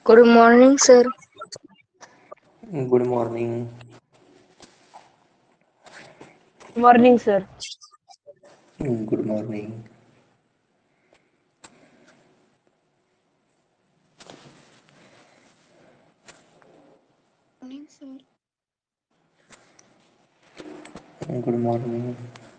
Good morning, sir. Good morning. Morning, sir. Good morning. Morning, sir. Good morning.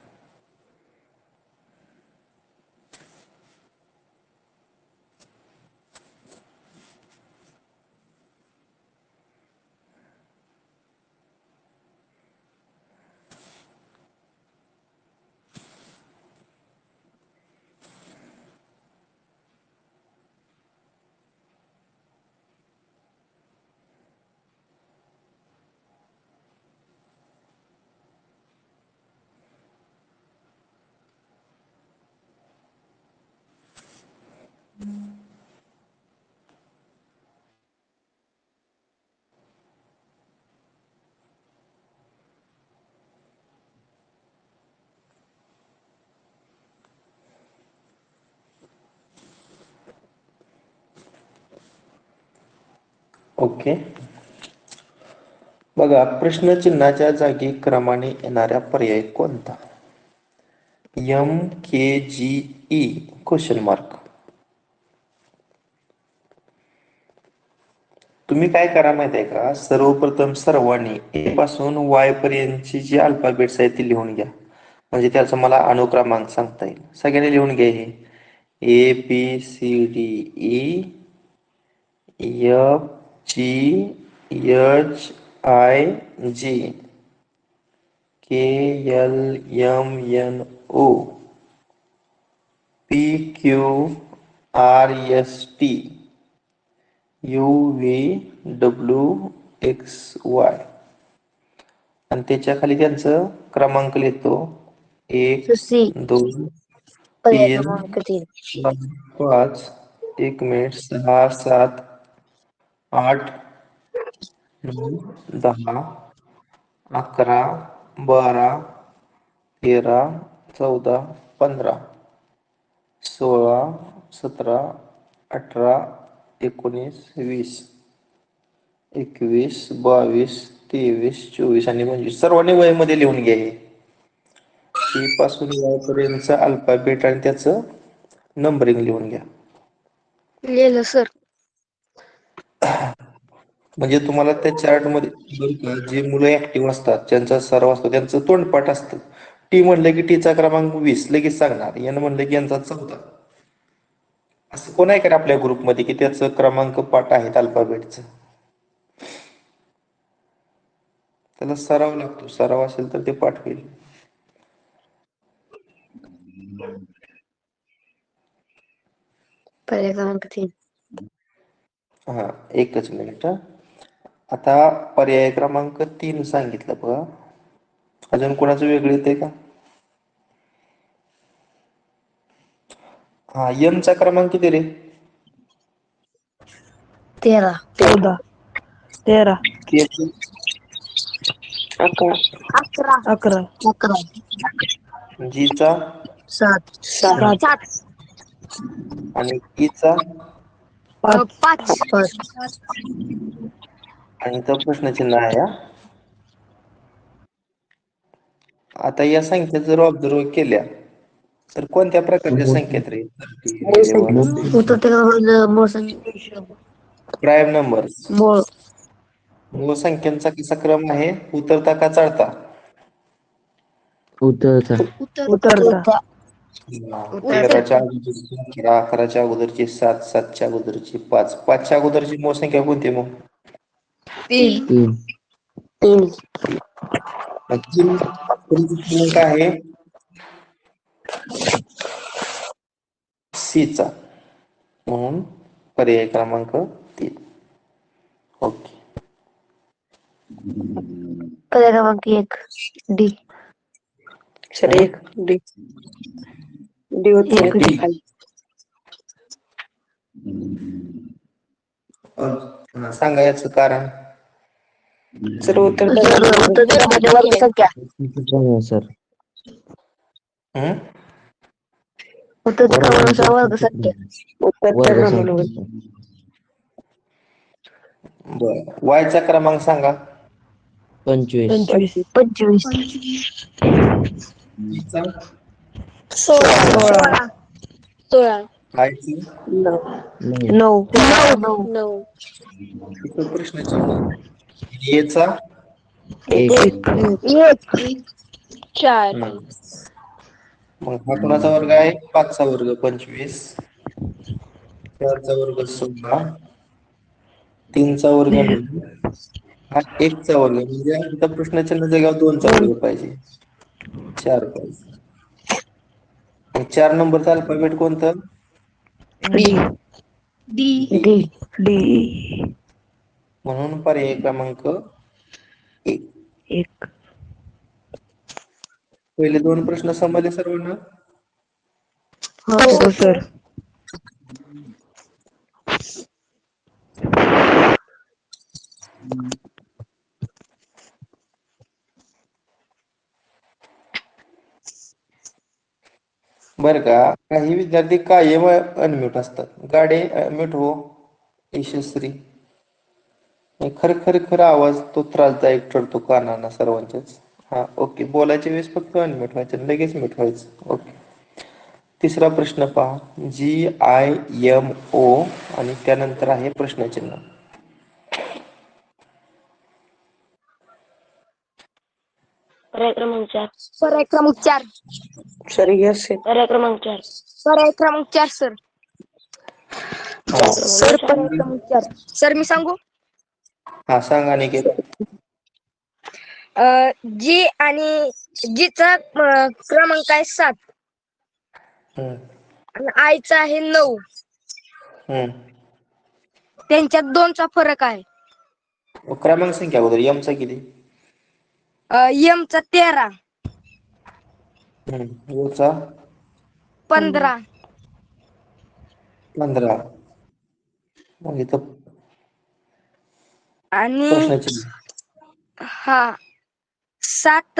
Okay. बघा, प्रश्नचिन्हाच्या जागी क्रमाने येणारा पर्याय कोणता? MKGE question mark. तुम्ही काय करा माहिती आहे का? सर्वप्रथम सर्वांनी ए पासून वाय पर्यंतची जी अल्फाबेट्स आहेत ती लिहून घ्या. म्हणजे त्याचा मला अनुक्रमांक सांगता येईल. सगळ्यांनी लिहून घ्या. हे ABCDE FGHIJ KLMNO PQRST UVWXY आणि त्याच्या खाली त्यांचं क्रमांक लिहितो. 1 सुशी 2 पर्याय 3 क्रमांक 3. 5 1 मिनिट 6 7 8 9 10 11 12 13 14 15 16 17 18 19 20 21 22 23 24 आणि 25 सर्वांनी वयमध्ये लिहून घ्या. हे पासून वाय पर्यंतचा अल्फाबेट आणि त्याचं नंबरिंग लिहून घ्या. लिहिलं सर. म्हणजे तुम्हाला त्या चार्टमध्ये जे मुलं ऍक्टिव्ह असतात, ज्यांचा सराव असतो, त्यांचं तोंडपाठ असतं. टी म्हणलं की टीचा क्रमांक 20 लगेच सांगणार. एन म्हणलं की यांचा 14. असं कोण आहे का आपल्या ग्रुपमध्ये की त्याचं क्रमांक पाठ आहेत अल्फाबेटचं? त्याला सराव लागतो. सराव असेल तर ते पाठ होईल. पर्याय क्रमांक 3. हा, एकच मिनिट. आता पर्याय क्रमांक 3 सांगितलं बघा. अजून कोणाचं वेगळं येते का? हा, एमचा क्रमांक किती रे? 13. 14, 13, 11. 11, 11. जीचा 7. 7, 7. आणि ईचा 5, 5. आणि तो प्रश्नचिन्ह आहे. हा. आता या संख्या जर ऑब्झर्व केल्या तर कोणत्या प्रकारच्या संख्येत रे? उत्तर प्राईम नंबर. मूळ. मूळ संख्यांचा कसा क्रम आहे? उतरता का चढता? उतरता. उतरता. 13च्या अगोदरची 11, 11च्या अगोदरची 7, 7च्या अगोदरची 5, 5च्या अगोदरची मूळ संख्या कोणती मग? 3. 3. 3. क्रमांक आहे सीचा, म्हणून पर्याय क्रमांक 3. ओके. पर्याय क्रमांक 1. डी. Sir 1, D. डी उत्तर एक डी. खाली. सांगा याचं कारण. सर उत्तर उत्तर वर्ग संख्या. सर हम्म? उत्तर क्रमांकानुसार वर्ग संख्या. उत्तर वर्ग क्रमांक. संख्या. बर वायचा क्रमांक सांगा. 25. 25. 25. टीचा 16. 16. आयचा 9. 9. इथं प्रश्नचिन्ह. एचा 1. 1. 4. हम्म. मग हा कोणाचा वर्ग आहे? 5चा वर्ग 25, 4चा वर्ग 16, 3चा वर्ग 9, हा 1चा वर्ग म्हणजे इथं प्रश्नचिन्ह जागेवर 2चा वर्ग पाहिजे, 4 पाहिजे. आणि 4 नंबरचा अल्फाबेट कोणतं? डी. D. डी. म्हणून पर्याय क्रमांक 1. 1. पहिले 2 प्रश्न समजले सर्वांना? हो सर. बरं का काही विद्यार्थी कायम अनम्यूट असतात. गाडे म्यूट हो. यशस्वी खर खर खर आवाज तो त्रासदायक ठरतो कानांना सर्वांच्याच. हा ओके बोलायच्या वेळेस फक्त अनम्यूट व्हायचं लगेच म्यूट व्हायचं. ओके. तिसरा प्रश्न पहा. GIMO आणि त्यानंतर आहे प्रश्नचिन्ह. पर्याय क्रमांक 4. पर्याय क्रमांक 4. सर यस आहे. पर्याय क्रमांक 4. पर्याय क्रमांक 4 सर. हा सर पर्याय क्रमांक 4. सर मी सांगू? हा सांगा अनिकेत. जी आणि जीचा क्रमांक आहे 7 हम्म आणि आयचा आहे 9. हम्म त्यांच्यात 2चा फरक आहे. क्रमांक संख्या अगोदर एमचा किती? एमचा 13. ओचा 15. 15. मग इथं आणि प्रश्नचिन्ह. हा 7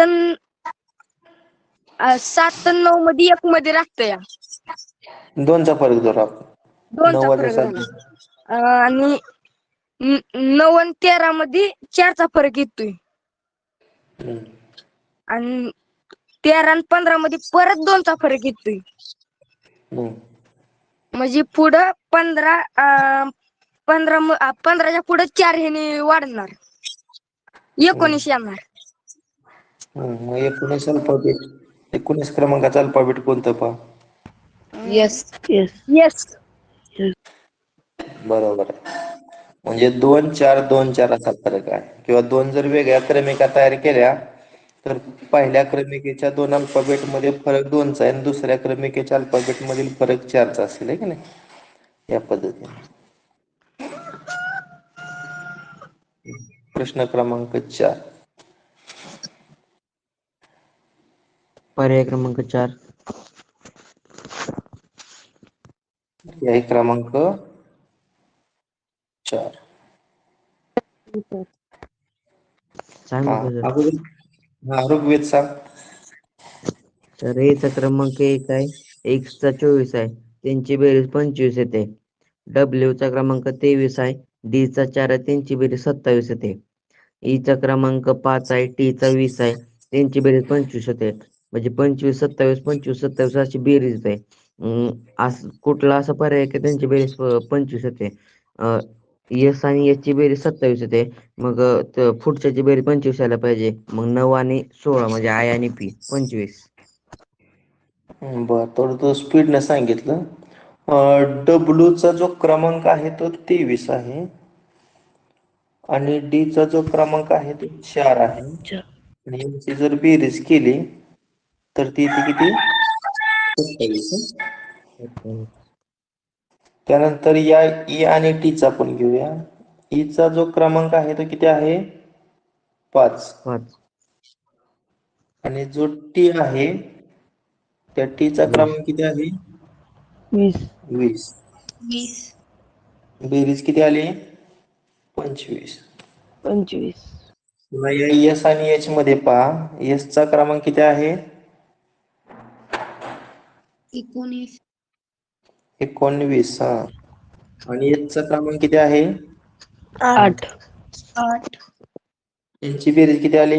आणि 9 मध्ये 1 मध्ये राहतं या. 2चा फरक धरू आपण. 2चा 9 वाजा फरक 7. झाला. आणि 9 आणि 13 मध्ये 4चा फरक येतोय. आणि 13 आणि 15 मध्ये परत 2चा फरक येतोय. म्हणजे पुढं 15च्या पुढे 4 ह्याने वाढणार. 19 येणार. मग 19 क्रमांकाचा अल्फाबेट कोणतं पहा? येस. येस. येस. बरोबर आहे. म्हणजे 2 4 2 4 असा फरक आहे. किंवा 2 जर वेगळ्या क्रमिका तयार केल्या तर पहिल्या क्रमिकेच्या 2 अल्फाबेट मध्ये फरक 2चा आहे आणि दुसऱ्या क्रमिकेच्या अल्फाबेट मधील फरक 4चा असेल आहे की नाही. या पद्धतीने. प्रश्न क्रमांक 4. पर्याय क्रमांक 4. पर्याय क्रमांक 4. सांगू हा का सर? अगोदर ऋग्वेद सांग. तर एचा क्रमांक 1 आहे. एक्सचा 24 आहे. त्यांची बेरीज 25 येते. डब्ल्यूचा क्रमांक 23 आहे. डीचा 4 आहे. त्यांची बेरीज 27 येते. ईचा क्रमांक 5 आहे. टीचा 20 आहे. त्यांची बेरीज 25 होते. म्हणजे 25 27 25 27 अशी बेरीज आहे. असं कुठला असा पर्याय आहे की त्यांची बेरीज 25 येते. एस आणि एच ची बेरीज 27 येते. मग पुढच्याची बेरीज 25 यायला पाहिजे. मग 9 आणि 16 म्हणजे आय आणि पी 25. बरं तर तो स्पीडने सांगितलं. डब्ल्यूचा जो क्रमांक आहे तो 23 आहे आणि डीचा जो क्रमांक आहे तो 4 आहे आणि यांची जर बेरीज केली तर ती येते किती? 27. त्यानंतर या ई आणि टीचा पण घेऊया. ईचा जो क्रमांक आहे तो किती आहे? 5. 5. आणि जो टी आहे त्या टीचा 20. क्रमांक किती आहे? 20. 20. 20. बेरीज किती आली? 25. 25. पुन्हा या एस आणि एच मध्ये पहा. एस चा क्रमांक किती आहे? 19. 19. हा आणि एच चा क्रमांक किती आहे? 8. यांची बेरीज किती आली?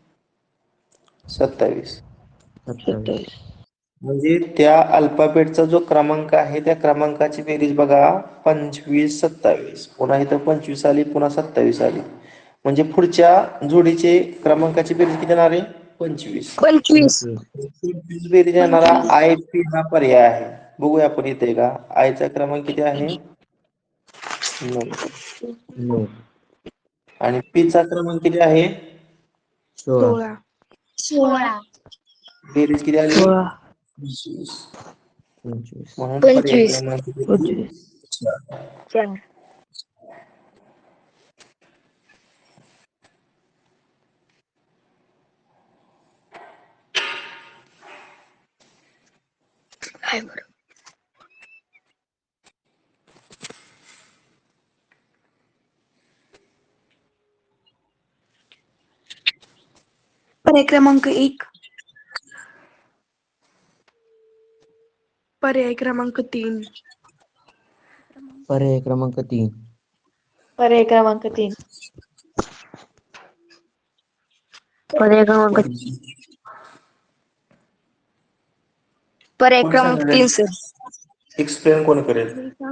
27. 27. म्हणजे त्या अल्फाबेटचा जो क्रमांक आहे त्या क्रमांकाची बेरीज बघा 25 27. पुन्हा इथं 25 आली, पुन्हा 27 आली. म्हणजे पुढच्या जोडीचे क्रमांकाची बेरीज किती येणार आहे? 25. 25. 25 बेरीज येणारा आय पी हा पर्याय आहे. बघूया आपण इथे का आयचा क्रमांक किती आहे? 9. 9. आणि पीचा क्रमांक किती आहे? 16. 16. बेरीज किती आली? 16. 25. 25. म्हणून पर्याय 25. क्रमांक किती? 25. 4. काय बरं. पर्याय क्रमांक 1. पर्याय क्रमांक 3. पर्याय क्रमांक 3. पर्याय क्रमांक 3. पर्याय क्रमांक पर्याय कोण क्रमांक सांगणार? 3 सर. एक्सप्लेन कोण करेल?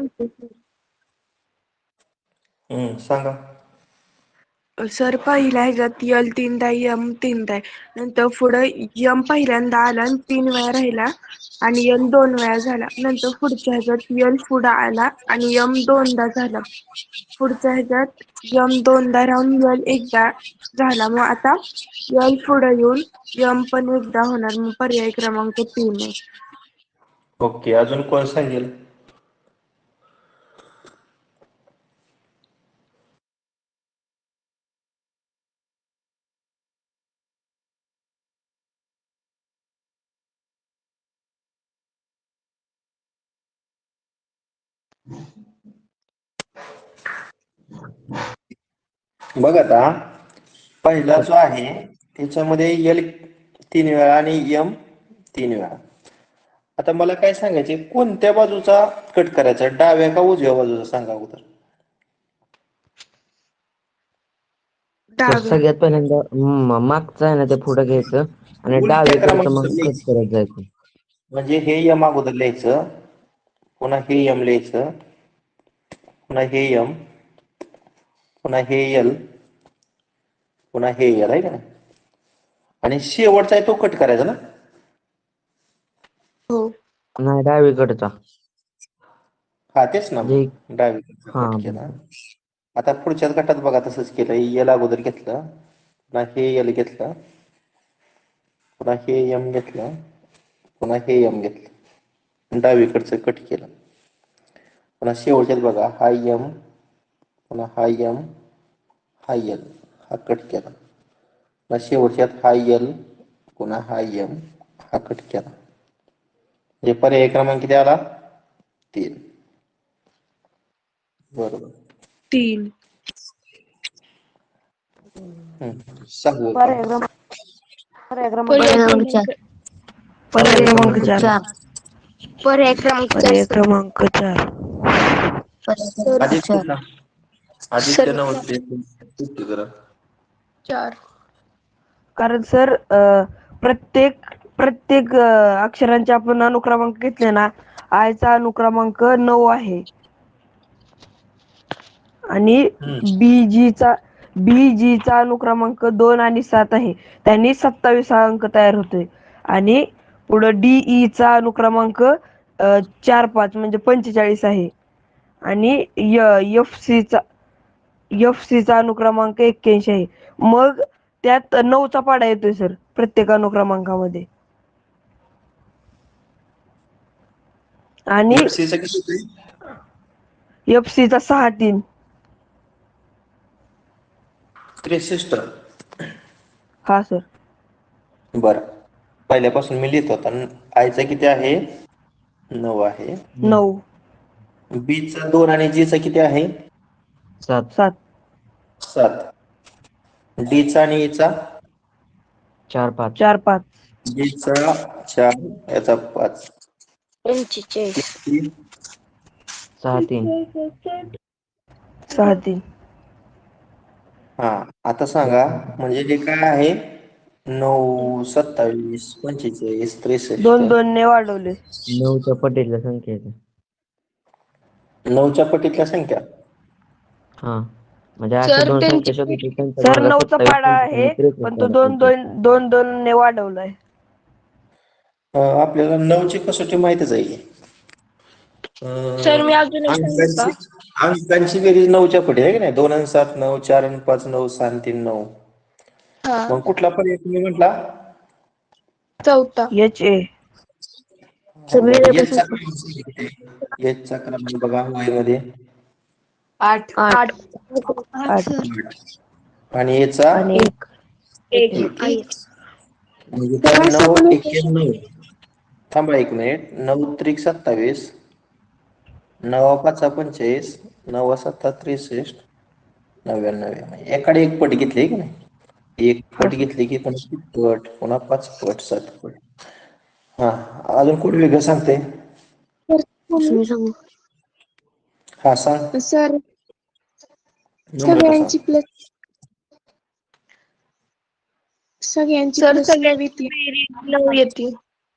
सांगा. सर पहिल्या ह्याच्यात यल 3दा यम 3दा आहे. नंतर पुढं यम पहिल्यांदा आला आणि 3 वेळा राहिला आणि यल 2 वेळा झाला. नंतर पुढच्या ह्याच्यात यल पुढं आला आणि यम 2दा झाला. पुढच्या ह्याच्यात यम 2दा राहून यल 1दा झाला. मग आता यल पुढं येऊन यम पण 1दा होणार. मग पर्याय क्रमांक 3 आहे. ओके, अजून कोण सांगेल? बघ आता पहिला जो आहे त्याच्यामध्ये यल 3 वेळा आणि यम 3 वेळा. आता मला काय सांगायचे, कोणत्या बाजूचा कट करायचा, डाव्या का उजव्या बाजूचा सांगा अगोदर. तर डाव्या. सगळ्यात पहिल्यांदा मागचं आहे ना ते पुढं घ्यायचं आणि उलट्या डावीकडचं क्रमांकाचं मग कट लिहायचं. करत जायचं. म्हणजे हे यम अगोदर लिहायचं, पुन्हा हे यम लिहायचं, पुन्हा हे यम, पुन्हा हे यल, पुन्हा हे यल आहे का नाही. आणि शेवटचा आहे तो कट करायचा ना. हो. नाही डावीकडचा. हा तेच ना, जे मग डावीकडचा हा कट केला. आता पुढच्याच गटात बघा तसंच केलं. यल अगोदर घेतलं, पुन्हा हे यल घेतलं, पुन्हा हे यम घेतलं, पुन्हा हे यम घेतलं, डावीकडचं कट केलं. पुन्हा शेवटच्यात बघा हा यम, पुन्हा हा यम, हा यल, हा कट केला. पुन्हा शेवटच्यात हा यल, पुन्हा हा यम, हा कट केला. हे पर्याय क्रमांक किती आला? 3. बरोबर. 3. सांगू का? पर्याय क्रमांक पर्याय 4. क्रमांक 4. पर्याय क्रमांक 4. पर्याय क्रमांक 4 पर्याय सर. क्रमांक 4. आदित्य ना, आदित्य सर नव्हते जरा. 4. कारण सर प्रत्येक अक्षरांचे आपण अनुक्रमांक घेतले ना, आयचा अनुक्रमांक 9 आहे आणि बीजीचा अनुक्रमांक 2 आणि 7 आहे. त्यांनी 27 हा अंक तयार होतोय. आणि पुढं डीईचा अनुक्रमांक 4 5 म्हणजे 45 आहे. आणि एफसीचा अनुक्रमांक 81 आहे. मग त्यात 9चा पाडा येतोय सर प्रत्येक अनुक्रमांकामध्ये. आणि FC चं किती होतंय? एफसीचा 6 3. 63. हा सर. बरं, पहिल्यापासून मी लिहितो. आता आयचा किती आहे? 9 आहे. 9 बीचा 2 आणि जीचा किती आहे? 7. 7 7. डीचा आणि ईचा 4 5. 4 5 डीचा 4, याचा 5. 45. 6 3. 6 3. हा आता सांगा म्हणजे हे काय आहे 9 27 45 63 दोन दोन ने वाढवले. 9च्या पटीतल्या संख्या आहेत. 9च्या पटीतल्या संख्या. हा म्हणजे अशा सर दोन त्यांची संख्या शोधायच्या त्यांचा सर भागा 9चा 27 पाडा 25 आणि आहे 63 पण तो काढा दोन पाहिजे. दोन दोन ने वाढवलाय. आपल्याला 9ची कसोटी माहितच आहे. सर अं, मी अजून एक सांगू अंकांची का? अंकांची बेरीज 9च्या पुढे आहे की नाही 2 आणि 7 9 4 आणि 5 9 6 आणि 3 9. हा मग कुठला पर्याय तुम्ही म्हटला? चौथा. एच ए एचचा क्रमांक बघा वहीमध्ये 8 8 8 आणि एचा आणि 1 म्हणजे काय 9 91. थांबा 1 मिनिट 9 त्रिक 27 9 5 45 9 7 63 99 एकाडे एक पट घेतली की नाही एक हा पट घेतली की पुन्हा पट पुन्हा 5 पट 7 पट. हा अजून कोण वेगळं सांगते? हा सांग सर नम्रता सांग. सगळ्यांची सर प्लस 9 सगळ्यांची येते. बेरीज 9 येते.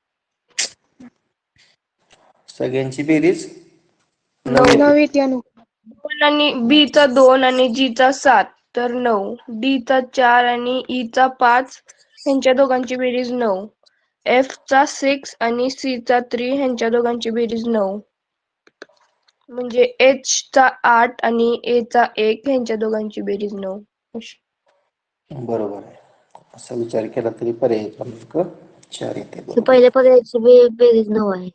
सगळ्यांची बेरीज 9 9 येते. 9 येते अनु. 2 आणि बी चा 2 आणि जी चा 7 तर 9. डी चा 4 आणि ई चा 5 ह्यांच्या दोघांची बेरीज 9. एफ चा 6 आणि सी चा 3 ह्यांच्या दोघांची बेरीज 9. म्हणजे एच चा 8 आणि ए चा 1 ह्यांच्या दोघांची बेरीज 9. बरोबर आहे. असा विचार केला तरी पर्याय क्रमांक 4 येते. बरोबर. पहिल्या पर्यायाची बेरीज 9 आहे.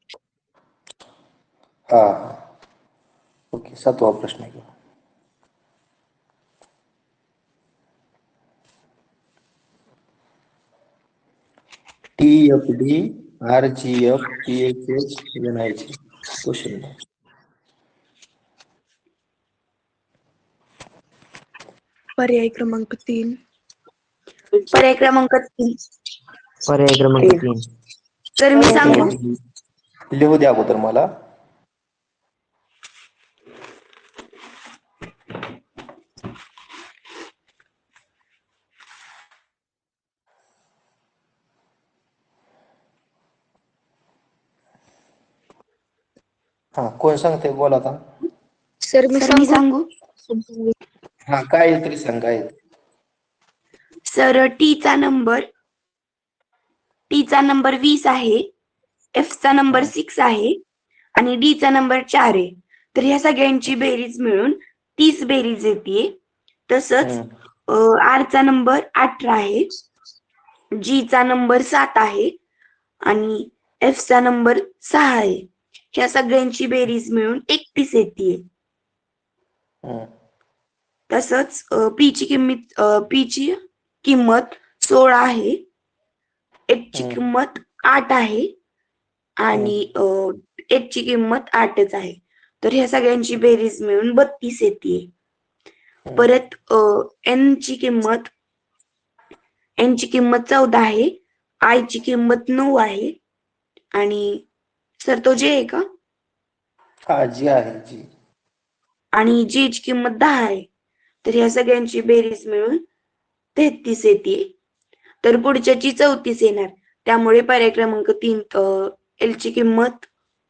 हा ओके 7वा प्रश्न आहे. TFD RGF PHH NIH question. पर्याय क्रमांक 3. पर्याय क्रमांक 3. पर्याय क्रमांक 3. तर मी सांगू लिहू द्या अगोदर मला. हा कोण सांगते बोला आता. सर मी सर मी सांगू हा काय आहे तरी सांग काय आहे. सर टीचा नंबर 20 आहे. एफचा नंबर 6 आहे आणि डी चा नंबर 4 आहे. तर ह्या सगळ्यांची बेरीज मिळून 30 बेरीज येते. तसंच आर चा नंबर 18 आहे. जी चा नंबर 7 आहे आणि एफ चा नंबर 6 आहे. ह्या सगळ्यांची बेरीज मिळून 31 येते. तसंच पी ची किंमत 16 आहे. एच ची किंमत 8 आहे आणि एच ची किंमत 8च आहे. तर ह्या सगळ्यांची बेरीज मिळून 32 येते. परत एन ची किंमत 14 आहे. आय ची किंमत 9 आहे आणि सर तो जे आहे का हा जी आहे जी. आणि जी ची किंमत 10 आहे. तर ह्या सगळ्यांची बेरीज मिळून 33 येते. तर पुढच्याची 34 येणार. त्यामुळे पर्याय क्रमांक 3 एल ची किंमत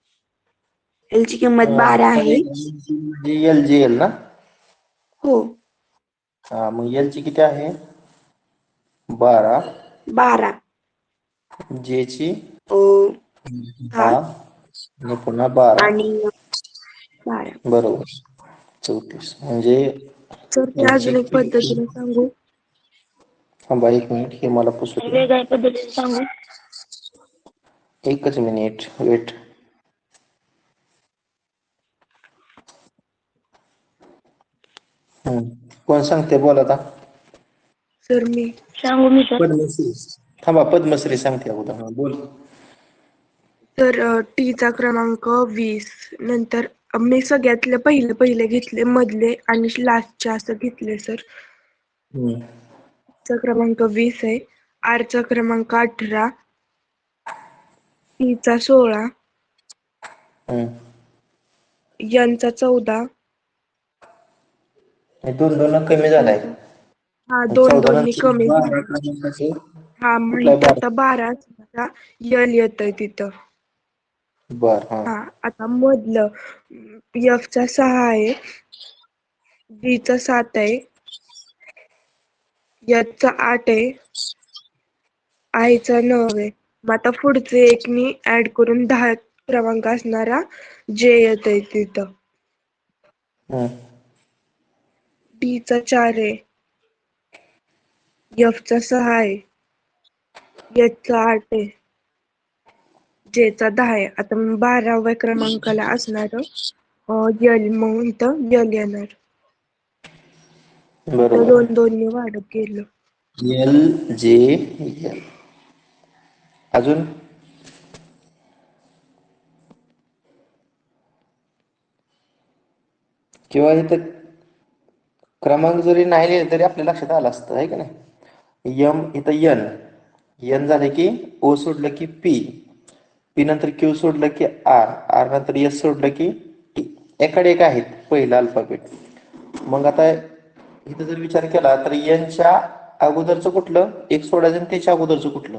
12 आहे. LGL ना. हो हा मग एल ची किती आहे 12. 12 जे ची हा 10 आणि पुन्हा 12 आणि 12. बरोबर 34 म्हणजे सर मी यांची अजून एक पद्धतीने सांगू. थांबा 1 मिनिट हे मला पुसू दे. वेगळ्या पद्धतीने सांगू. एकच मिनिट वेट. कोण सांगते बोल आता. सर मी सांगू मी सर. पद्मश्री थांबा पद्मश्री सांगते अगोदर बोल. तर टीचा क्रमांक 20 नंतर मी सगळ्यातले पहिले घेतले मधले आणि लास्टचे असं घेतले सर. चा क्रमांक 20 आहे. आर चा क्रमांक 18. टी चा 16. एन चा 14. हे दोन कमी झालाय. हा आणि 2 14 2 नंतर कमी झालं. 12 क्रमांकाचं हा मग कुठला इथं 12? आता 12 असणारा यल येतंय तिथं. बर हा. हा आता मधलं F चा 6 आहे, D चा 7 आहे, H चा 8 आहे, I चा 9 आहे. मग आता पुढचे एक मी ऍड करून 10 क्रमांक असणारा J येतंय तिथं. हम्म. D चा 4 आहे, F चा 6 आहे, H चा 8 आहे, J चा 10 आहे. आता मग 12व्या क्रमांकाला असणार यल, मग इथं यल येणार. इथं बरोबर 2 2 ने वाढत गेलं. L J L. अजून किंवा इथं क्रमांक जरी नाही लिहिले तरी आपल्या लक्षात आलं असतं आहे का नाही. यम इथं यन, यन झालं की ओ सोडलं की पी, पी नंतर क्यू सोडलं की आर, आर नंतर एस सोडलं की टी. एकडे एक आहेत पहिलं अल्फाबेट. मग आता इथं जर विचार केला तर यनच्या अगोदरचं कुठलं एक सोडायचं आणि त्याच्या अगोदरचं कुठलं?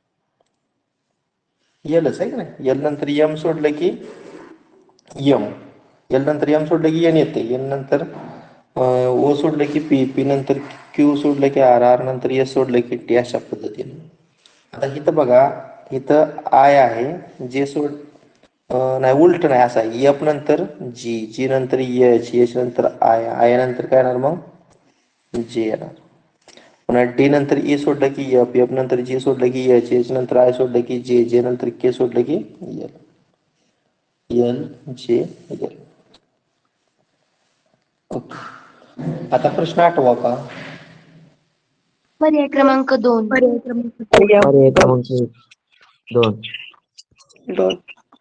यलच आहे का नाही. यल नंतर यम सोडलं की यम, यल नंतर यम सोडलं की एन येते, एन नंतर ओ सोडलं की पी, पी नंतर क्यू सोडलं की आर, आर नंतर एस सोडलं की टी. अशा पद्धतीने. आता इथं बघा, इथं आय आहे, जे सोड नाही उलट नाही असं आहे. एफ नंतर जी, जी नंतर एच, एच नंतर आय, आय नंतर काय येणार मग जे येणार. पुन्हा डी नंतर ई सोडलं की एफ, एफ नंतर जी सोडलं की एच, एच नंतर आय सोडलं की जे, जे नंतर के सोडलं की L, L J L. Okay. आता प्रश्न आठवा का? पर्याय क्रमांक 2. पर्याय क्रमांक पर्याय क्रमांक 2. 2.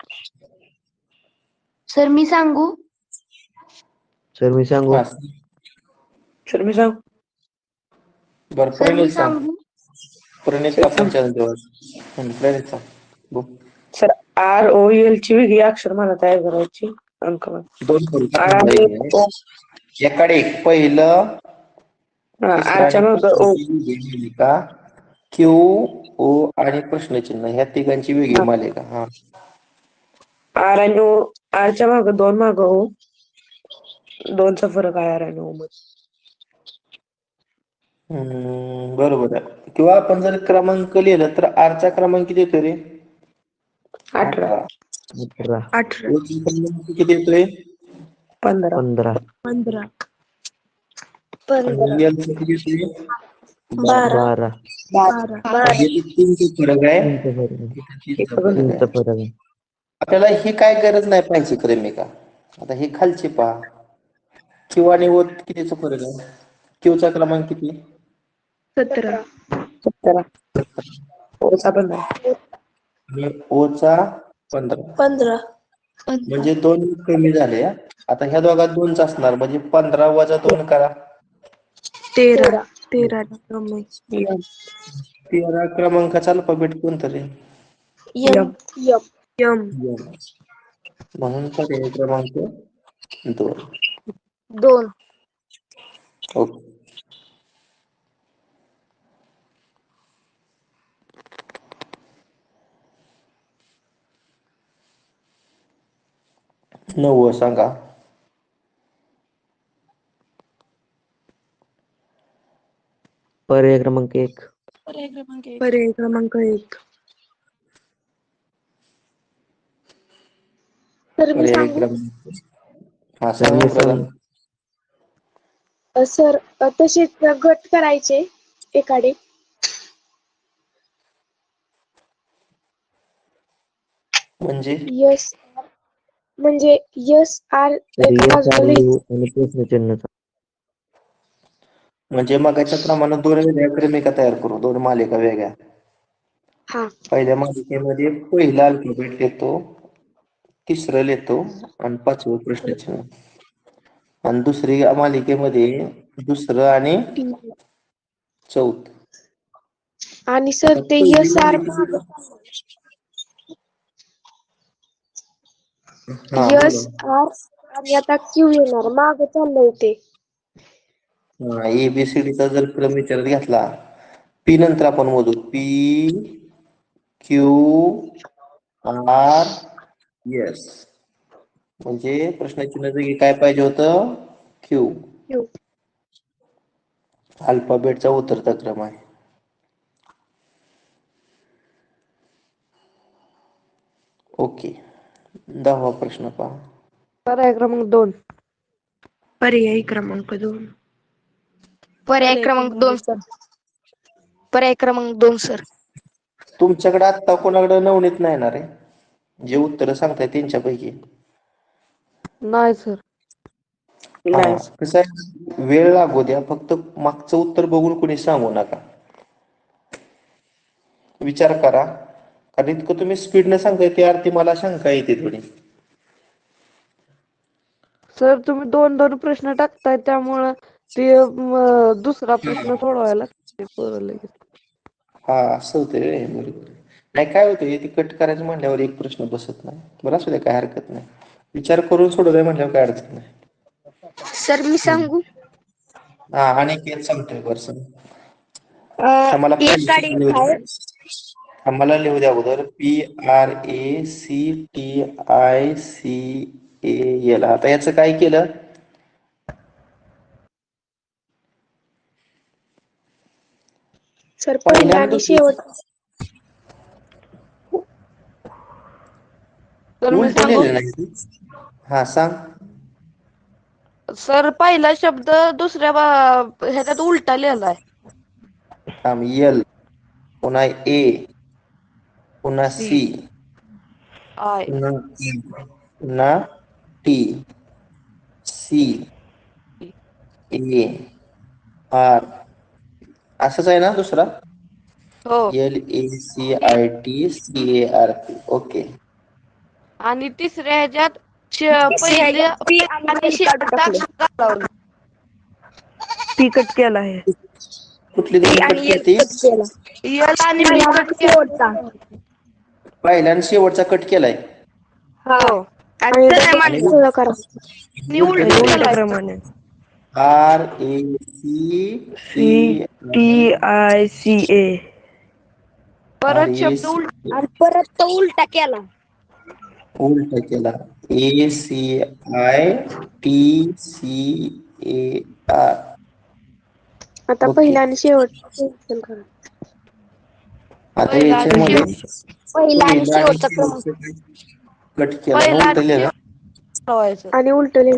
सर मी सांगू? सर मी सांगू? हा सर मी सांग. बरं सर मी प्रणित सांग. सांगू? प्रणित आपण चॅनल प्रणित सांग. बोल. सर आर ओ एल ची वेगळी अक्षर मला तयार करायची अंक. दोन करू का? आर एकाडे एक पहिलं तिसरं आरच्या आणि माग ओ. वेगळी मालिका, क्यू ओ आणि प्रश्नचिन्ह ह्या तिघांची वेगळी मालिका. हा आर आणि ओ, आरच्या माग 2 माग ओ, 2चा फरक आहे आर आणि ओ मध्ये. बरोबर आहे. किंवा आपण जर क्रमांक लिहिला तर आरचा क्रमांक किती येतो रे? 18. 18. 18. ओचा क्रमांक किती येतोय? 15. 15. 15. आणि एलचा किती येतोय? 12. 12. 12. म्हणजे तीनचा फरक आहे. 3चा फरक आहे. इथं तीनचा फरक 3चा आहे. फरक आहे. आपल्याला ही काय गरज नाही पाहिजे क्रमिका. आता ही खालची पहा. क्यू आणि ओ कितीचा फरक आहे? क्यूचा क्रमांक किती? 17. 17. ओचा 15. आणि ओचा 15. 15. म्हणजे 2 कमी झाले. आता ह्या दोघात 2च असणार म्हणजे 15 वजा 2 करा. 13. 13 कमी. 13 क्रमांकाचा अल्फाबेट कोणतं रे? यम. यम. म्हणून पर्याय क्रमांक 2. 2. ओके. नववं सांगा. पर्याय क्रमांक 1. पर्याय क्रमांक 1. सर मी पर्याय सांगू? क्रमांक हा सर सांगा मी प्रधान. सांगू? सर तसेच गट करायचे एकाडे. म्हणजे यस म्हणजे यस आर तर एका एस बाजूला आर लिहायचं. यू आणि प्रश्नचिन्हचा. म्हणजे मगाच्या प्रमाणात 2 वेगळ्या क्रमिका तयार करू, 2 मालिका वेगळ्या. हा. पहिल्या मालिकेमध्ये पहिला अल्फाबेट लिहितो, तिसरं लिहितो आणि 5वं प्रश्नचिन्ह. आणि दुसरी मालिकेमध्ये दुसरं आणि चौथं. आणि सर आता ते पहिली यस आर मालिका हा यस बोला. आर आणि आता क्यू येणार माग चाललंय ते. ABCD चा जर क्रम विचारात घेतला, पी नंतर आपण मोजू P Q R S, म्हणजे प्रश्नाची जागी काय पाहिजे होतं? Q. Q. अल्फाबेटचा उतरता क्रम आहे. ओके, 10वा प्रश्न पहा. पर्याय क्रमांक 2. पर्यायी क्रमांक 2. पर्याय क्रमांक 2 सर. पर्याय क्रमांक 2 सर. तुमच्याकडे आता कोणाकडे नवनीत नाही ना रे, जे उत्तर सांगताय त्यांच्यापैकी? नाही सर. हा, कसं आहे, वेळ लागू द्या, फक्त मागचं उत्तर बघून कोणी सांगू नका. विचार करा, कारण इतकं तुम्ही स्पीडने सांगताय त्या अर्थी मला शंका येते थोडी. सर तुम्ही 2-2 प्रश्न टाकताय त्यामुळं ते दुसरा प्रश्न सोडवायला लागते पोरं लगेच. हा, असं होतंय रे. बरोबर. नाही, काय होतंय, ते कट करायचं म्हणल्यावर एक प्रश्न बसत नाही. बरं, असू द्या, काय हरकत नाही. विचार करून सोडवलाय म्हणल्यावर काय अडचण नाही. सर मी सांगू? हा, आणि एक सांगतोय. बरं सांग. अं, आम्हाला एक गाडी आहे. आम्हाला लिहू द्या अगोदर PRACTICAL. आता याचं काय केलं? सर पहिला पहिल्या आणि आणि शेवट. तर मी उलट सांगू? लिहिलं नाही. हा, सांग. सर पहिला शब्द दुसऱ्या ह्याच्यात उलटा लिहिलाय. L, पुन्हा A, पुन्हा C, आय. पुन्हा T, C, A, R. असंच आहे ना दुसरा? हो. LACITCART. ओके. आणि तिसऱ्या ह्याच्यात तिसऱ्या पहिले ह्याच्यात P आणि L काढून शेवट टाकले. घालवलं. पी कट केला आहे. कुठली P दोन कट आणि L केलती? कट केला. यल आणि बी पहिला कट आणि केला. शेवटचा. पहिला आणि शेवटचा कट केलाय. हा. हो. आणि आणि सरळ आणि मांडला. पुढं करा. आणि उलट उलट लिहिलंय. केलाय. RACTICAL. परत शब्द उलट. आणि परत तो उलटा केला. उलटा केला. ACITCAR. आता ओके. पहिला आणि शेवट cancel करा. आता पहिला आणि याच्यामध्ये शेवट. पहिला आणि पहिला आणि शेवटचा क्रमांक. कट केला आणि पहिला उलट आणि लिहिलं. शेवट ठरवायचं. आणि उलट लिहा.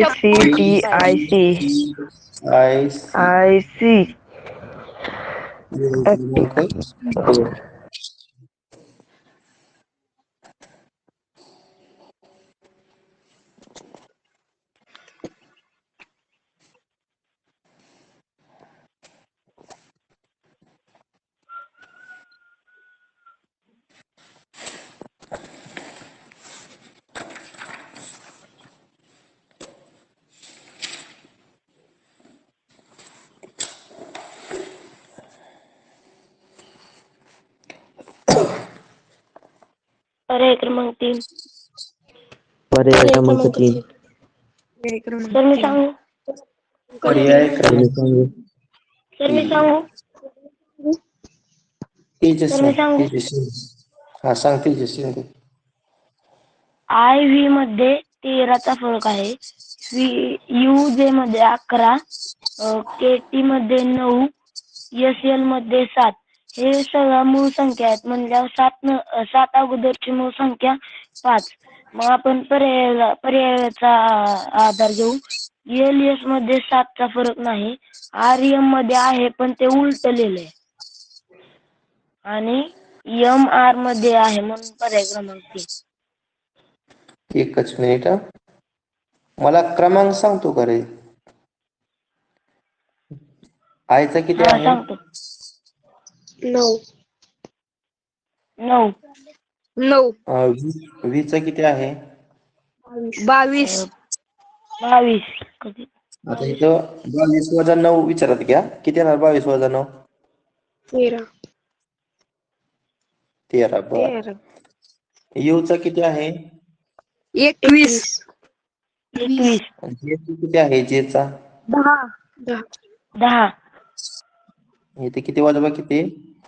ACTICIC. पर्याय क्रमांक 3. पर्याय क्रमांक 3. सर मी सांगू? पर्याय क्रमांक सांगू. सर मी सांगू? सर मी सांगू? हा, सांग तेजस्वी. IV मध्ये 13चा फरक आहे. UJ मध्ये 11, KT मध्ये 9, SL मध्ये 7. हे सगळ्या मूळ संख्या आहेत. म्हणजे 7 अगोदरची मूळ संख्या 5. मग आपण पर्यायाचा आधार घेऊ. LS मध्ये 7चा फरक नाही. RM मध्ये आहे पण ते उलट लिहिलंय. आणि MR मध्ये आहे म्हणून पर्याय क्रमांक 3. एकच मिनिट. मला क्रमांक सांगतो का रे? आयचा किती हा, आहे? सांगतो. 9. 9. 9. व्हीचा किती आहे? 22. 22. कधी? आता इथं 22 वजा 9 विचारात घ्या. किती येणार 22 वजा 9? 13. 13. बर. यूचा किती आहे? 21. 21. एकवीस. जेचा किती आहे? जेचा 10. 10. 10 इथे किती वजा किती?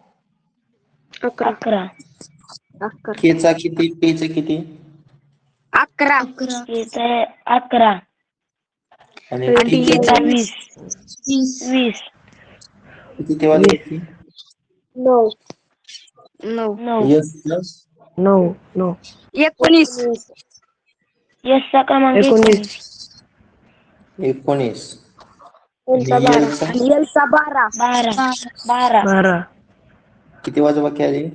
11 11 केचा किती? टीचा किती? 11 येतंय 11 आणि आणि टीचा टीचा 20 किती वजा वीस. किती? 9 9 यसचा 9 19 यसचा क्रमांक 19 19 त्यांचा आणि 12 यलचा आणि एलचा 12 12 12 किती वजा आली?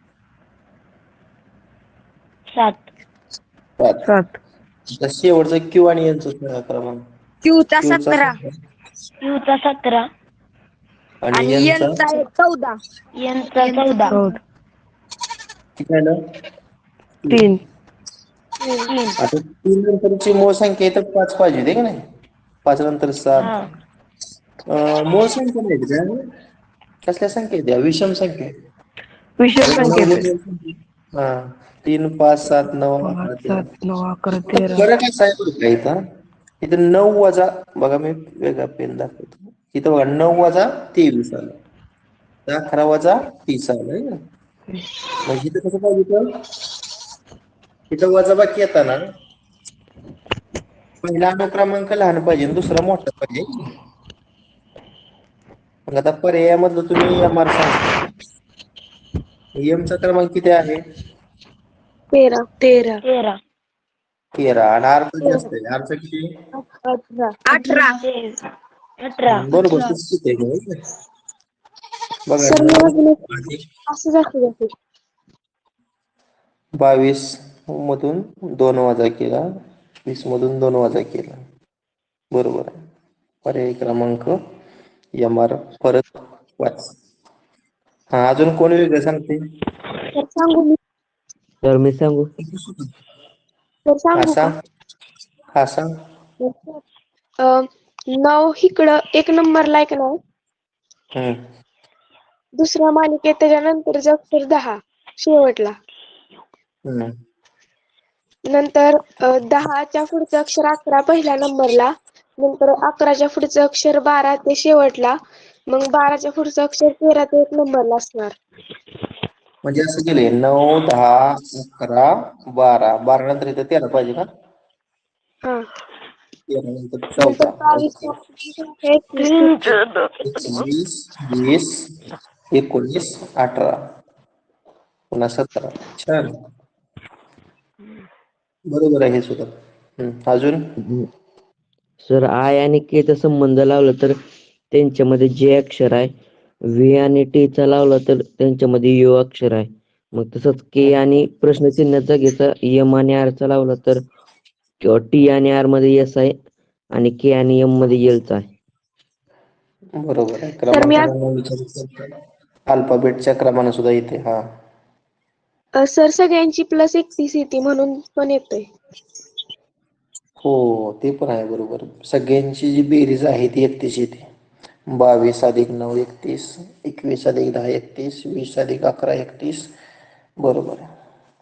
7 5. 7 आता शेवटचा क्यू आणि यांचा क्रमांक. क्यूचा क्यूचा 17 क्यूचा 17 आणि आणि यांचा एनचा 14 एनचा 14 14 किती आलं? 3 आता 3 नंतरची मूळ संख्या तर 5 पाहिजे होती का नाही? 5 नंतर 7. मूळ संख्या नाही का? कसल्या संख्या द्या? विषम संख्या. विषम संख्येत आहे. हा 3, 5, 7, 9, 11, 5 13. 7 9 11 13 फरक असा आहे बरं का इथं. इथं 9 वजा बघा मी वेगळा पेन दाखवतो. इथं बघा 9 वजा 23 आलं. 11 वजा 30 आलं है ना? म्हणजे इथं कसं पाहिजे तर इथं वजाबाकी येताना पहिला अनुक्रमांक लहान पाहिजे आणि दुसरा मोठा पाहिजे. मग आता पर्यायामधलं तुम्ही एम सांगा. एमचा क्रमांक किती आहे? 13 13 13 आणि आरचा जास्त आहे. आरचा किती? 18 18 बरोबर तसंच आहे. बघा सर मी 9 अजून आणि असं दाखवलं 22 मधून 2 वजा केला. 20 मधून 2 वजा केला. बरोबर आहे. पर्याय क्रमांक एम आर परत 5. हा अजून कोण वेगळं सांगते? तर सांगू मी तर मी सांगू. तर हा सांगू का सांग. हा सांग. 9 इकडं 1 नंबरला आहे का नाही हम्म. दुसऱ्या मालिकेत त्याच्यानंतरचं अक्षर 10 शेवटला हम्म. नंतर 10च्या पुढचं अक्षर 11 पहिल्या नंबरला नंतर 11च्या पुढचं अक्षर 12 ते शेवटला मग 12च्या पुढचं अक्षर 13 ते 1 नंबरला असणार म्हणजे असं केलंय 9, 10, 11, 12. 12 नंतर इथं 13 पाहिजे का? हा 13 नंतर नंतर 14. 21, 20, 19, 18 पुन्हा 17. छान. बरोबर आहे हे सुद्धा. अजून सर आय आणि के चा संबंध लावला तर त्यांच्यामध्ये जे अक्षर आहे व्ही आणि टी चा लावला तर त्यांच्यामध्ये यू अक्षर आहे. मग तसंच के आणि प्रश्नचिन्ह जागेचा एम आणि आर चा लावला तर किंवा टी आणि आर मध्ये एस आहे आणि के आणि एम मध्ये एल चा आहे. बरोबर आहे. तर मी क्रमांक अल्फाबेटच्या क्रमाने सुद्धा येते. हा सर सगळ्यांची प्लस 31 येते म्हणून पण येतोय हो ते पण आहे बरोबर. सगळ्यांची जी बेरीज आहे ती 31 येते. 22 अधिक 9 31, 21 अधिक 10 31, 20 अधिक 11 31. बरोबर आहे.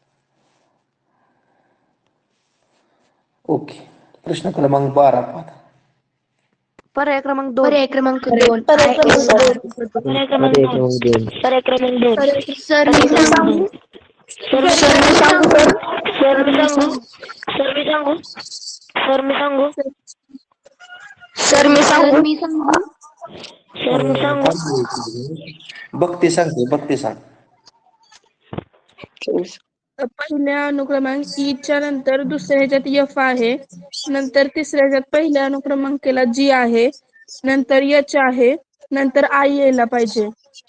ओके. प्रश्न क्रमांक 12 पाहा. पर्याय क्रमांक 2 पर्याय क्रमांक 2 पर्याय क्रमांक ISR. 2 पर्याय क्रमांक 2 पर्याय क्रमांक 2 सर मी सांगू सर मी सांगू सर मी सांगू सर मी सांगू सर मी सांगू सर मी सांगू सर मी सांगू बघते सांग. पहिल्या अनुक्रमांक ई च्या नंतर दुसऱ्या ह्याच्यात एफ आहे नंतर तिसऱ्या ह्याच्यात पहिल्या अनुक्रमांकाला जी आहे नंतर एच आहे नंतर आय यायला पाहिजे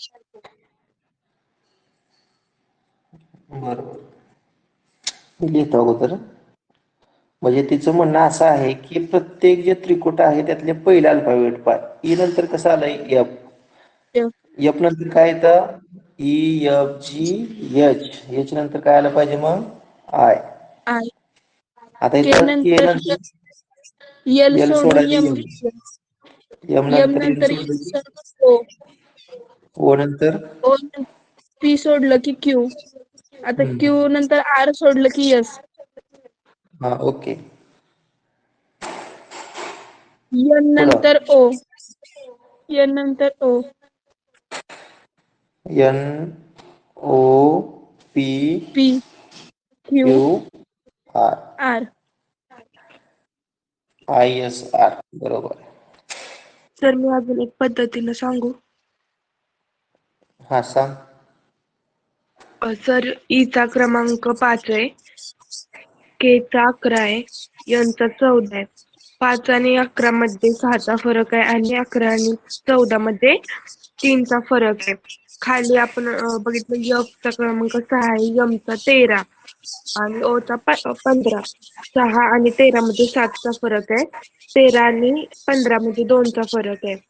बरोबर. मी लिहितो अगोदर. म्हणजे तिचं म्हणणं असं आहे की प्रत्येक जे त्रिकुट आहे त्यातले पहिले अल्फाबेट पाय. ई नंतर कसं आलंय एफ. एफ नंतर काय येतं? E F G H. H नंतर काय आलं पाहिजे मग? आय. आय आता के इथं के नंतर नंतर एल एल सोडून सोडायचं एम एम एम नंतर एन नंतर सोडलं की ओ ओ नंतर ओ पी सोडलं की क्यू आता क्यू नंतर आर सोडलं की एस हा ओके. एन पुढं नंतर ओ एन नंतर O. N O P P Q Q R R. I S R बरोबर. सर मी अजून एक पद्धतीनं सांगू. हा सांग. सर ईचा क्रमांक 5 आहे, केचा 11 आहे, एनचा 14 आहे. 5 आणि 11 मध्ये 6चा फरक आहे आणि 11 आणि 14 मध्ये 3चा फरक आहे. खाली आपण बघितलं एफचा क्रमांक 6 आहे, एमचा 13 आणि ओचा 15. 6 आणि 13 मध्ये 7चा फरक आहे. 13 आणि 15 मध्ये 2चा फरक आहे.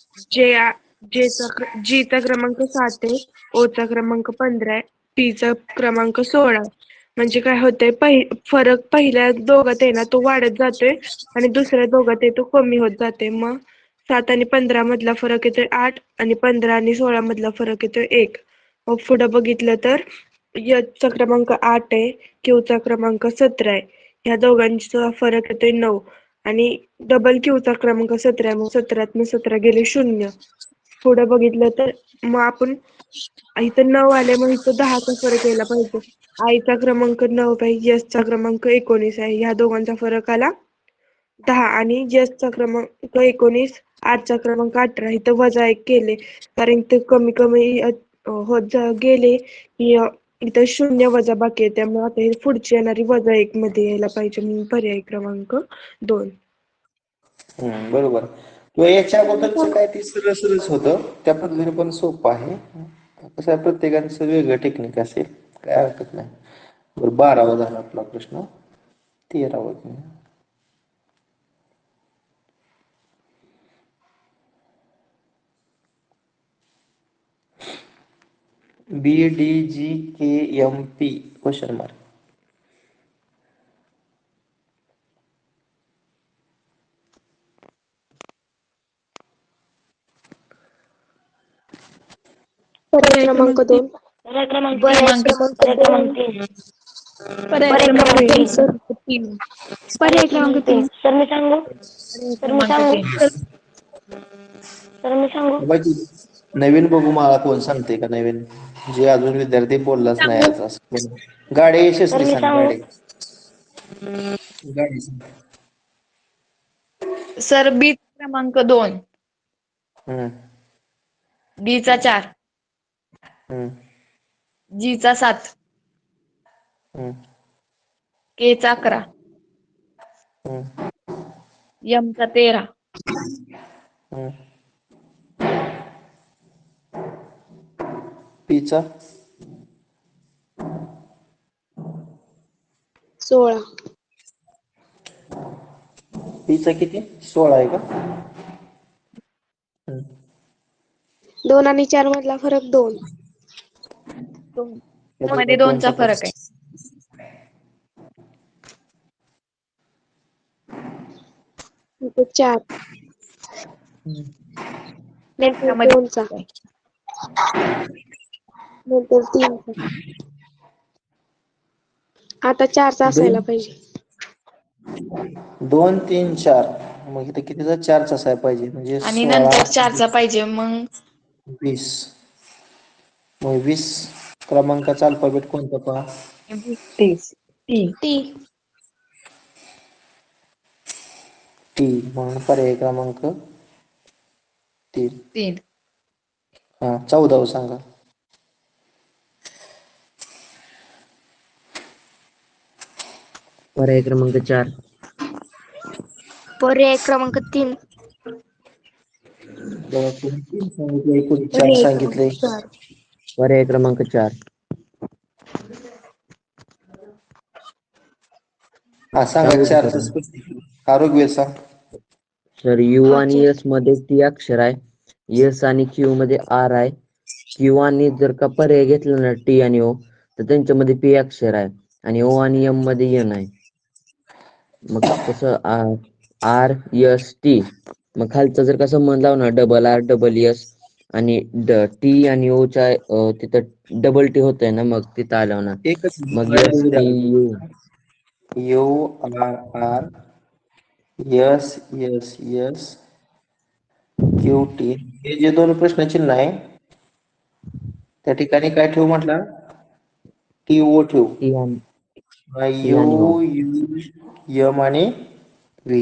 जीचा क्रमांक 7 आहे, ओचा क्रमांक 15 आहे, टीचा क्रमांक 16 आहे. म्हणजे काय होतंय फरक पहिल्या दोघात आहे ना तो वाढत जातोय आणि दुसऱ्या दोघात आहे तो कमी होत जाते. मग 7 आणि 15 मधला फरक येतोय 8 आणि 15 आणि 16 मधला फरक येतोय 1. मग पुढे बघितलं तर चा क्रमांक 8 आहे, क्यूचा क्रमांक 17 आहे. ह्या दोघांचा फरक येतोय 9 आणि डबल क्यूचा क्रमांक 17 आहे. मग 17 17 गेले 0. पुढे बघितलं तर मग आपण इथं 9 आले, मग इथं 10चा फरक यायला पाहिजे. आईचा क्रमांक 9 आहे, यसचा क्रमांक 19 आहे. ह्या दोघांचा फरक आला 10 आणि यसचा क्रमांक 19, आरचा क्रमांक 18. इथं वजा 1 केले कारण ते कमी कमी होत गेले की इथं 0 वजा बाकी आहे. त्यामुळे आता हे पुढची येणारी वजा 1 मध्ये यायला पाहिजे, म्हणून पर्याय क्रमांक 2. बरोबर. किंवा याच्या अगोदरचं काय ते सरळ सरळच होतं, त्या पद्धतीने पण सोपं आहे. कसं आहे, प्रत्येकाचं वेगळं टेक्निक असेल, काय हरकत नाही. बरं 12वा झाला आपला प्रश्न. 13वा BDGKMP क्वेश्चन मार्क. पर्याय क्रमांक 2. पर्याय क्रमांक पर्याय 3. क्रमांक पर्याय 2. क्रमांक 3. पर्याय पर्याय क्रमांक क्रमांक 3 3. सर. पर्याय क्रमांक 3. सर मी सांगू. पर्याय सर मी क्रमांक सांगू. 3. सर मी सांगू. बाकी नवीन बघू, मला कोण सांगते का नवीन, जे अजून विद्यार्थी बोललाच नाही आज असं. गाडी सर यशस्वी मी सांग. सांगू. गाडी सांग. सर बी क्रमांक 2, हम्म, डी चा 4, हम्म, जी चा 7, हम्म, के चा 11, हम्म, एम चा 13, हम्म. पीचा 16. पीचा किती? 16 आहे का? 2 आणि 4 मधला फरक 2. मध्ये 2चा फरक आहे. इथे 4 नंतर त्यामध्ये 2चा नंतर 3चा. आता 4चा असायला पाहिजे. 2 3 4. मग इथे कितीचा? 4चा असायला पाहिजे, म्हणजे आणि 16 नंतर 4चा पाहिजे, मग 20. मग 20 क्रमांकाचा अल्फाबेट कोणता पहा? टी. टी. टी. म्हणून पर्याय क्रमांक 3. 3. हा 14वा सांगा. पर्याय क्रमांक 4. पर्याय क्रमांक 3. बघा, कोणी 3 सांगितलंय, कोणी 4 पर्याय सांगितलंय. क्रमांक 4. पर्याय क्रमांक 4. हा सांगा सांगू का 4चं सर? स्पष्टीकरण. आरोग्य सांग. सर यू हा आणि 4. एस मध्ये टी अक्षर आहे, एस आणि क्यू मध्ये आर आहे. क्यू आणि जर का पर्याय घेतला ना टी आणि ओ, तर त्यांच्यामध्ये पी अक्षर आहे आणि ओ आणि एम मध्ये एन आहे. मग तसं आर एस टी, मग खालचा जर का संबंध लावणार डबल आर डबल एस आणि टी आणि ओ च्या तिथं डबल टी होतंय ना, मग तिथं आलं ना, एकच मग S T U. U R R S S S QT हे जे दोन प्रश्नचिन्ह आहे त्या ठिकाणी काय ठेवू म्हटलं? TO ठेवू. टी आणि टी U आणि ओ. M आणि V.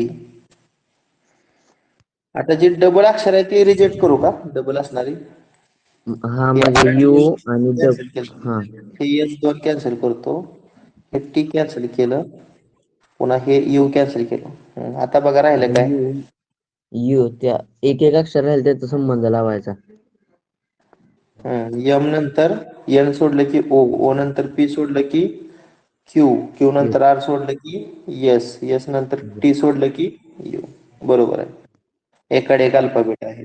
आता जे डबल अक्षर आहे ते रिजेक्ट करू का? डबल असणारी हा हे म्हणजे यू आणि कॅन्सल केलं. हा हे S2 कॅन्सल करतो. हे T कॅन्सल केलं. पुन्हा हे U कॅन्सल केलं. आता बघा राहिलं काय? यू यू त्या एक एक अक्षर राहील त्याचा संबंध लावायचा. M नंतर N सोडलं की O नंतर P सोडलं की Q नंतर R सोडलं की S नंतर T सोडलं की U. बरोबर आहे. एकाडे एक अल्फाबेट आहे.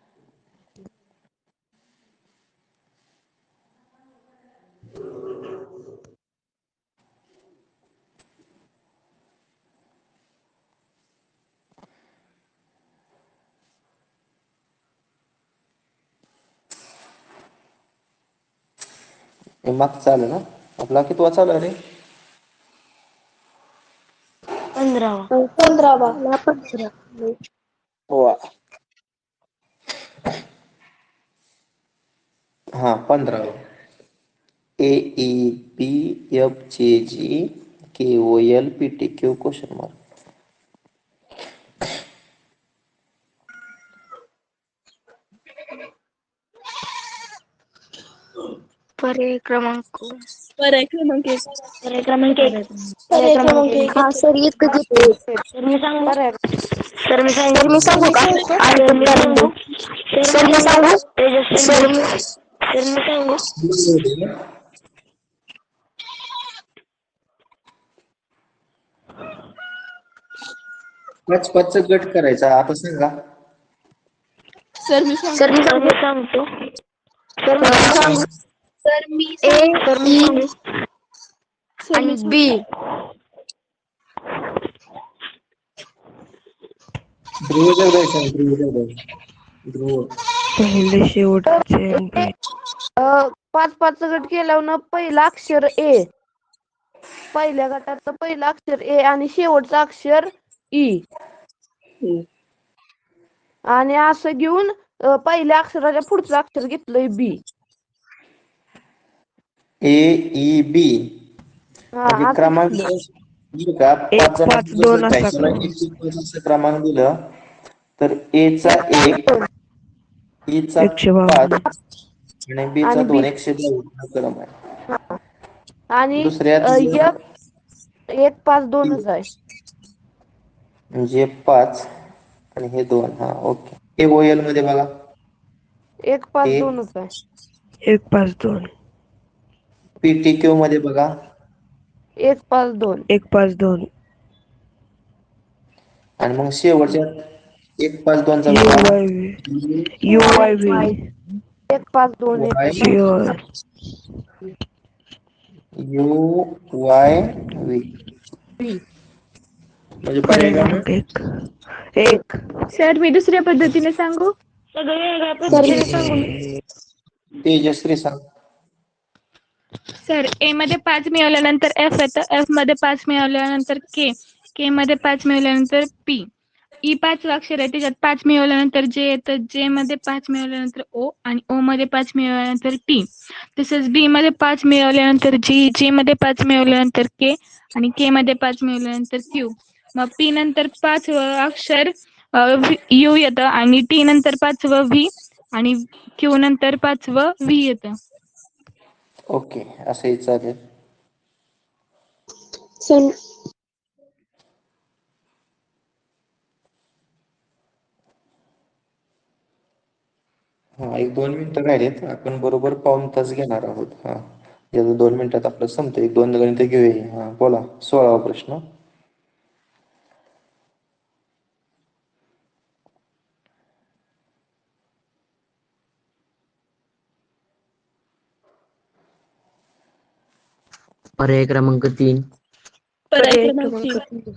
हे मागचं आलं ना? आपला कितवा चालू आहे रे? 15वा. 15वा. 15. वा. हा 15वा. AEPFGKOLPTQ question mark. पर्याय क्रमांक पर्याय क्रमांक 1. पर्याय क्रमांक 1. पर्याय क्रमांक एक. हा सर एकच येते. तर मी सांगू तर मी सांगू का आणि तुम्ही सांगू सर मी सांगू तेजस्वी तर मी सांगू पाच गट करायचा. आता सांगा. सर मी सर सांगतो. मी सांगतो तर मी सांगू सर मी ए सांगू. तर मी सांगू सर आणि मी बी ध्रुव जगदाळे सांग. ध्रुव. पहिले शेवटचे आणि पहिले. 5 गट केल्यावर पहिला अक्षर ए, पहिल्या गटाचं पहिलं अक्षर ए आणि शेवटचं अक्षर ई आणि असं घेऊन पहिल्या अक्षराच्या पुढचं अक्षर घेतलंय बी. AEB म्हणजे असं क्रमांक घेतलं. बरं का 5 जणांचा जो 1-5-2 गट आहे असा त्याला क्रमांक. 1-5 असं क्रमांक दिलं तर A चा 1, E चा 5 152. आणि B चा आणि 2 बी 152 क्रम आहे. आणि दुसऱ्यात 1-5-2च आहे. म्हणजे 5 आणि हे 2. हा ओके. KOL मध्ये बघा 1-5-2च आहे. 152. PTQ मध्ये बघा 1-5-2. 152. आणि मग शेवटच्या 1-5-2 चा बघा UYV 1-5-2 UY UYV बी. म्हणजे पर्याय पर्याय काय मग? क्रमांक 1. सर मी दुसऱ्या पद्धतीने सांगू. सगळे वेगळ्या पद्धतीने सांगू तेजश्री सांग. सर ए मध्ये 5 मिळवल्यानंतर एफ येतं. एफ मध्ये 5 मिळवल्यानंतर के मध्ये 5 मिळवल्यानंतर पी. ई 5 अक्षर आहे त्याच्यात 5 मिळवल्यानंतर जे येतं. जे मध्ये 5 मिळवल्यानंतर ओ आणि ओ मध्ये 5 मिळवल्यानंतर टी. तसंच बी मध्ये 5 मिळवल्यानंतर जी मध्ये 5 मिळवल्यानंतर के आणि के मध्ये 5 मिळवल्यानंतर क्यू. मग पी नंतर 5वं अक्षर यू येतं आणि टी नंतर 5वं व्ही आणि क्यू नंतर 5वं व्ही येतं. ओके असंही चालेल. सर हा 1-2 मिनिटं राहिलेत. आपण बरोबर पाऊण तास घेणार आहोत. हा 2 मिनिटात आपलं संपतं. 1-2 गणितं घेऊया. हा बोला 16वा प्रश्न. पर्याय क्रमांक 3. पर्याय क्रमांक 3.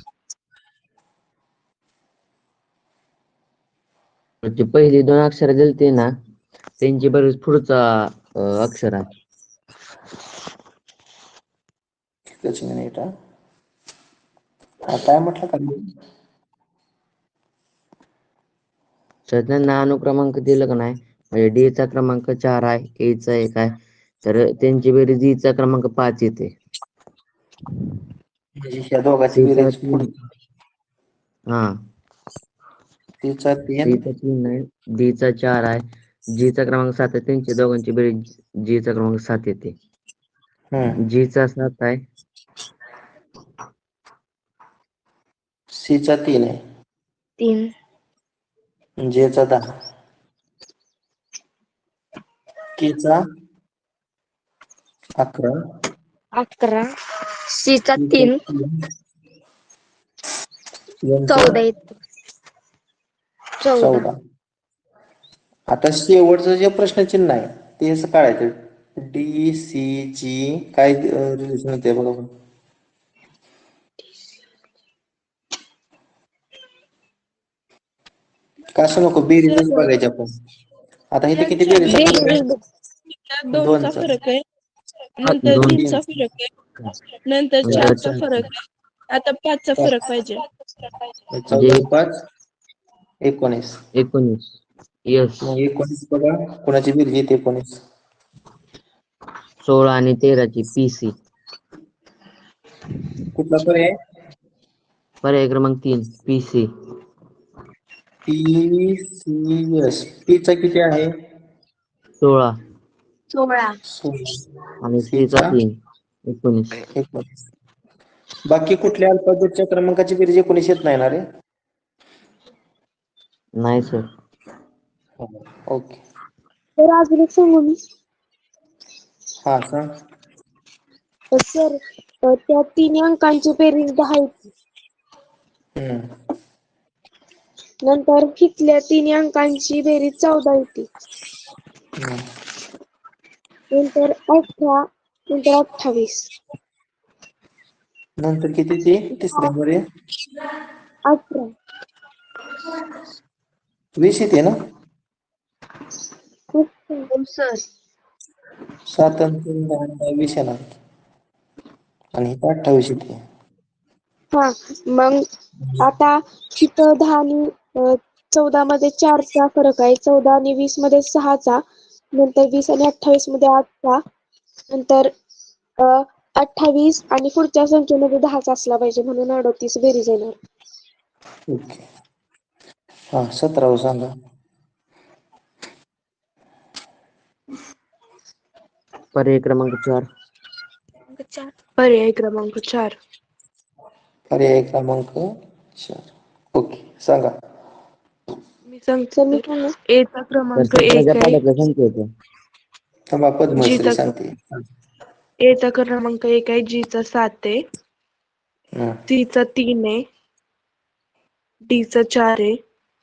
ते पहिली 2 अक्षर दिलते ना त्यांची बरेच पुढचा अक्षर आहे. एकच मिनिट हा. काय म्हटलं का? तर त्यांना अनुक्रमांक दिलं का नाही, म्हणजे D चा क्रमांक 4 आहे, A चा 1 आहे, तर त्यांची बेरीज E चा क्रमांक 5 येते. म्हणजे ह्या दोघांची C चा बेरीज 3 पुढे हा तिचा 3 C चा 3 आहे, D चा 4 आहे, G चा क्रमांक 7 आहे, त्यांची दोघांची बेरीज G चा क्रमांक 7 येते. G चा 7 आहे, C चा 3 आहे, 3 J चा 10, K चा 11, 11 C चा T 3 N चा 14 येतो 14 14. आता शेवटचं जे प्रश्नचिन्ह आहे ते असं काढायचं. डी सी जी काय रिलेशन होते बघा आपण. कसं नको बेरीजच बघायची आपण. आता इथे किती बेरीज आहे? दोनचा फरक आहे, नंतर 3चा फरक आहे, नंतर 4चा फरक आहे, आता 5चा फरक पाहिजे. 14 5 19. 19 यस. मग 19 बघा कोणाची बेरीज येते 19. 16 आणि 13 ची PC. कुठला पर्याय? पर्याय क्रमांक 3 PC. PCS. P चा किती आहे? 16 आणि C चा 16. 3 19. 19. बाकी कुठल्या अल्फाबेटच्या क्रमांकाची बेरीज 19 येत नाही ना रे? नाही सर. ओके. तर अजून एक सांगू मी. हा सांग. सर त्या 3 अंकांची बेरीज 10 येते. नंतर इथल्या 3 अंकांची बेरीज 14 येते. नंतर 18 नंतर 28. नंतर किती ते तिसऱ्यामध्ये 18 20 येते ना? सर 7 आणि 10 20 येणार आणि इथं 28 येते. हा मग आता तिथं 10 आणि 14 मध्ये 4चा फरक आहे. 14 आणि 20 मध्ये 6चा, नंतर 20 आणि 28 मध्ये 8चा, नंतर 28 आणि पुढच्या संख्येमध्ये 10चा असला पाहिजे म्हणून 38 बेरीज येणार. ओके. हा 17 सांगा. पर्याय क्रमांक 4. पर्याय क्रमांक 4. पर्याय क्रमांक 4. ओके सांगा. मी सांगतो तर एचा तर क्रमांक 1 17च्या आहे, पाड्यातल्या संख्या येते. थांबा पद्मश्री जीचा सांगते. एचा क्रमांक 1 आहे, जीचा 7 आहे, सीचा 3 आहे, डीचा 4 आहे,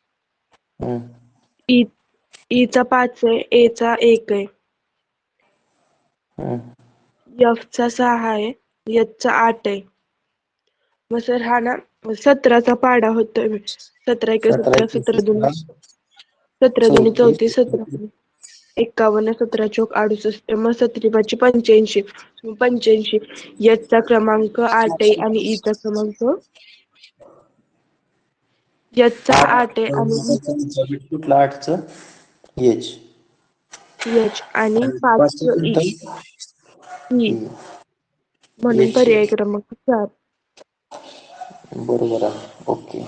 ईचा 5 आहे, एचा 1 आहे, एफचा 6 आहे, एचचा 8 आहे. मग सर हा ना 17चा पाडा होतोय. 17 1 17 17 2 17 2 34 17 51 17 चौक 68 मग 17 5 85 85 एचचा क्रमांक 8 आहे आणि ईचा क्रमांक एचचा 8 आहे आणि कुठला 8चं? एच आणि 5 ई म्हणून पर्याय क्रमांक 4. बरोबर आहे. ओके.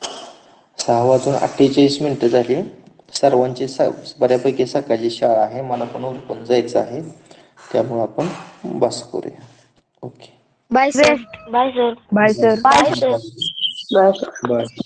6:48 झाली. सर्वांची बऱ्यापैकी सकाळची शाळा आहे. मला पण उरकून जायचं आहे, त्यामुळे आपण बस करूया. Okay. Bye sir. Bye sir. Bye.